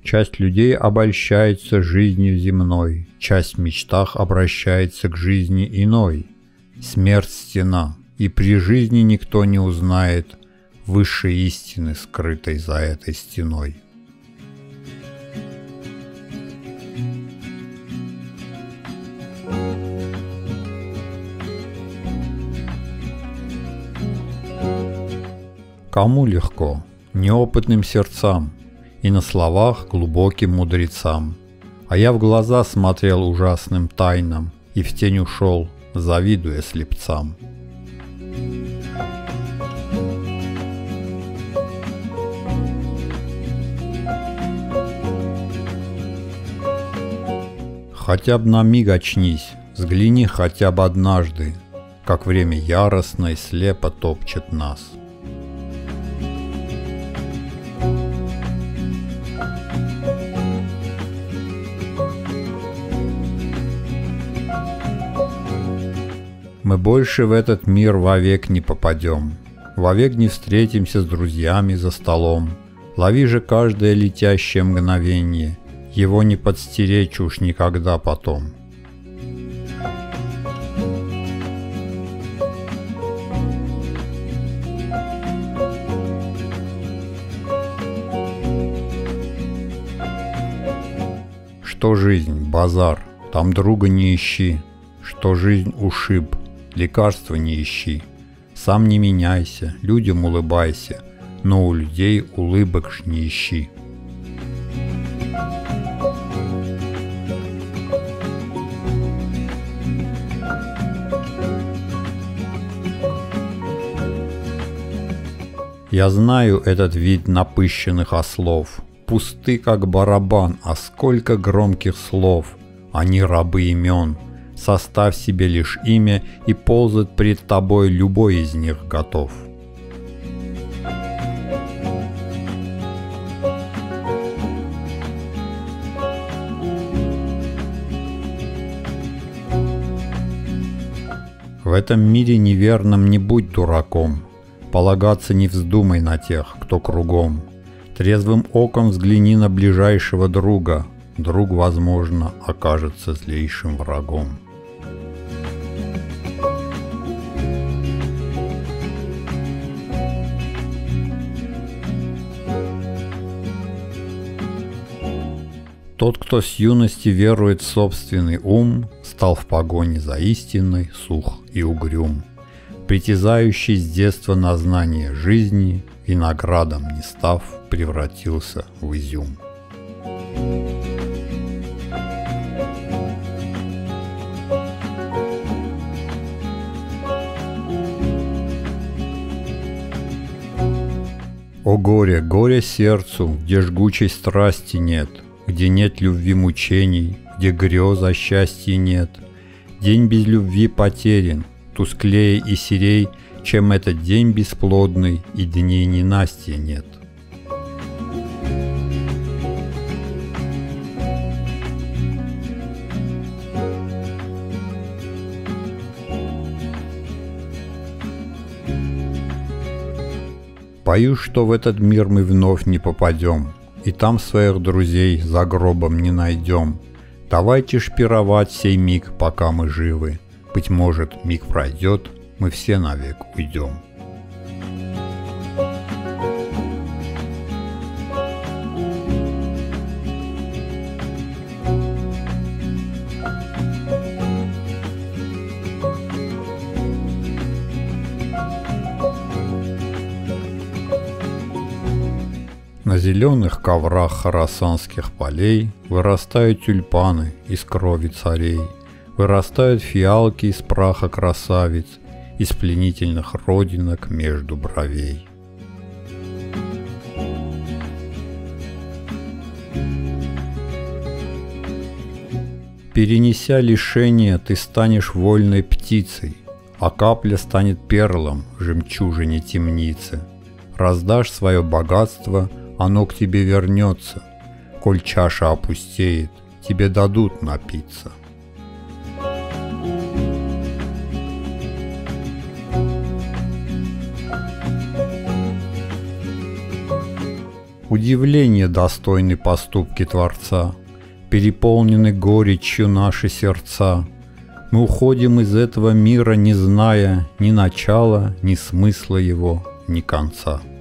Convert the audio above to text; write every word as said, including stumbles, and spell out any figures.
Часть людей обольщается жизнью земной, часть в мечтах обращается к жизни иной. Смерть — стена, и при жизни никто не узнает высшей истины, скрытой за этой стеной. Кому легко? Неопытным сердцам и на словах глубоким мудрецам. А я в глаза смотрел ужасным тайнам и в тень ушел, завидуя слепцам. Хотя б на миг очнись, взгляни хотя бы однажды, как время яростно и слепо топчет нас. Мы больше в этот мир вовек не попадем, вовек не встретимся с друзьями за столом. Лови же каждое летящее мгновенье, его не подстеречь уж никогда потом. Что жизнь, базар, там друга не ищи, что жизнь ушиб, лекарства не ищи. Сам не меняйся, людям улыбайся, но у людей улыбок ж не ищи. Я знаю этот вид напыщенных ослов, пусты как барабан, а сколько громких слов. Они рабы имен. Составь себе лишь имя, и ползать пред тобой любой из них готов. В этом мире неверном не будь дураком, полагаться не вздумай на тех, кто кругом. Трезвым оком взгляни на ближайшего друга, друг, возможно, окажется злейшим врагом. Тот, кто с юности верует в собственный ум, стал в погоне за истиной сух и угрюм. Притязающий с детства на знание жизни, виноградом не став, превратился в изюм. О горе, горе сердцу, где жгучей страсти нет, где нет любви мучений, где грез о счастье нет. День без любви потерян, тусклее и серей, чем этот день бесплодный, и дней ненастья нет. Боюсь, что в этот мир мы вновь не попадем, и там своих друзей за гробом не найдем. Давайте ж пировать сей миг, пока мы живы. Быть может, миг пройдет, мы все навек уйдем. На зеленых коврах хорасанских полей вырастают тюльпаны из крови царей, вырастают фиалки из праха красавиц, из пленительных родинок между бровей. Перенеся лишение, ты станешь вольной птицей, а капля станет перлом в жемчужине темницы. Раздашь свое богатство, оно к тебе вернется. Коль чаша опустеет, тебе дадут напиться. Удивления достойны поступки Творца, переполнены горечью наши сердца. Мы уходим из этого мира, не зная ни начала, ни смысла его, ни конца.